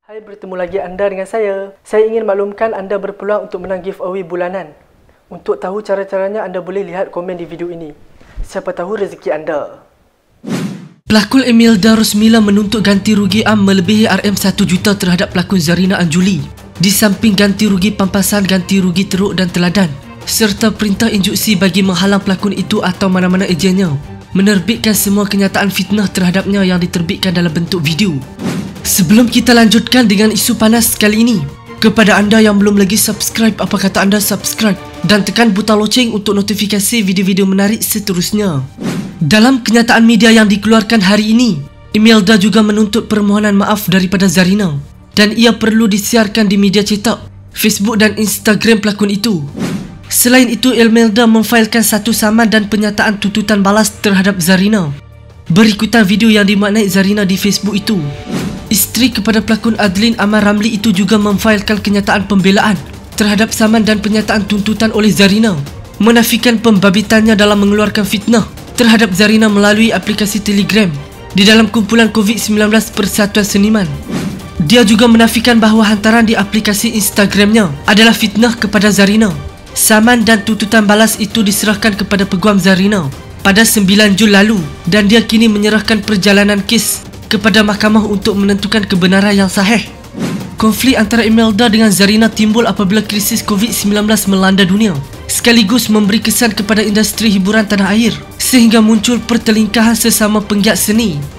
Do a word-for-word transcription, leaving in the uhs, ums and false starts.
Hai, bertemu lagi anda dengan saya. Saya ingin maklumkan anda berpeluang untuk menang giveaway bulanan. Untuk tahu cara-caranya, anda boleh lihat komen di video ini. Siapa tahu rezeki anda. Pelakon Imelda Rosmila menuntut ganti rugi am melebihi R M satu juta terhadap pelakon Zarina Anjuli. Di samping ganti rugi pampasan, ganti rugi teruk dan teladan, serta perintah injuksi bagi menghalang pelakon itu atau mana-mana ejennya menerbitkan semua kenyataan fitnah terhadapnya yang diterbitkan dalam bentuk video. Sebelum kita lanjutkan dengan isu panas kali ini, kepada anda yang belum lagi subscribe, apa kata anda subscribe dan tekan butang loceng untuk notifikasi video-video menarik seterusnya. Dalam kenyataan media yang dikeluarkan hari ini, Imelda juga menuntut permohonan maaf daripada Zarina dan ia perlu disiarkan di media cetak, Facebook dan Instagram pelakon itu. Selain itu, Imelda memfailkan satu saman dan penyataan tuntutan balas terhadap Zarina. Berikutan video yang dimaknai Zarina di Facebook itu. Isteri kepada pelakon Adlin Amar Ramli itu juga memfailkan kenyataan pembelaan terhadap saman dan penyataan tuntutan oleh Zarina, menafikan pembabitannya dalam mengeluarkan fitnah terhadap Zarina melalui aplikasi Telegram di dalam kumpulan COVID sembilan belas Persatuan Seniman. Dia juga menafikan bahawa hantaran di aplikasi Instagramnya adalah fitnah kepada Zarina. Saman dan tuntutan balas itu diserahkan kepada peguam Zarina pada sembilan Jun lalu dan dia kini menyerahkan perjalanan kes kepada mahkamah untuk menentukan kebenaran yang sahih. Konflik antara Imelda dengan Zarina timbul apabila krisis COVID sembilan belas melanda dunia, sekaligus memberi kesan kepada industri hiburan tanah air, sehingga muncul pertelingkahan sesama penggiat seni